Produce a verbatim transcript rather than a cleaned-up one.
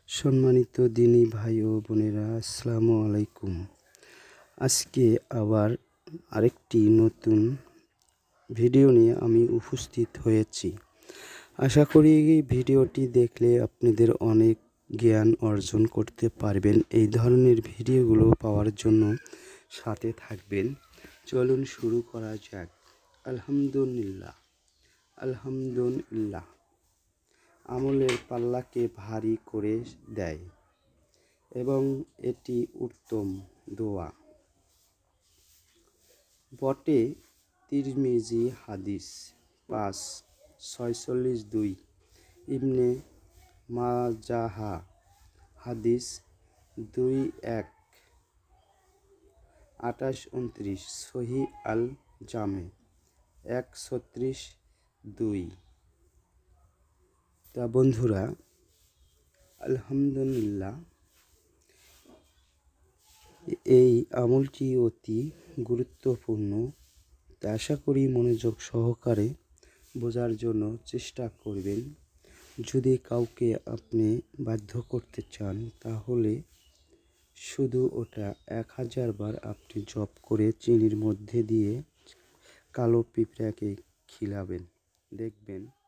সম্মানিত দিনী ভাই ও বোনেরা, আসসালামু আলাইকুম। আজকে আবার আরেকটি নতুন ভিডিও নিয়ে আমি উপস্থিত হয়েছি। আশা করি ভিডিওটি দেখলে আপনাদের অনেক জ্ঞান অর্জন করতে পারবেন। এই ধরনের ভিডিওগুলো পাওয়ার জন্য সাথে থাকবেন। চলুন শুরু করা যাক। আলহামদুলিল্লাহ আলহামদুলিল্লাহ আমলের পাল্লাকে ভারী করে দেয় এবং এটি উত্তম দোয়া বটে। তিরমিজি হাদিস পাঁচ ছয়চল্লিশ দুই, ইবনে মাজাহা হাদিস দুই এক আঠাশ উনত্রিশ, সহি আল জামে এক ছত্রিশ দুই। তা বন্ধুরা, আলহামদুলিল্লাহ এই আমলটি অতি গুরুত্বপূর্ণ। তা আশা করি মনোযোগ সহকারে বোঝার জন্য চেষ্টা করবেন। যদি কাউকে আপনি বাধ্য করতে চান তাহলে শুধু ওটা এক হাজার বার আপনি জপ করে চিনির মধ্যে দিয়ে কালো পিঁপড়াকে খিলাবেন, দেখবেন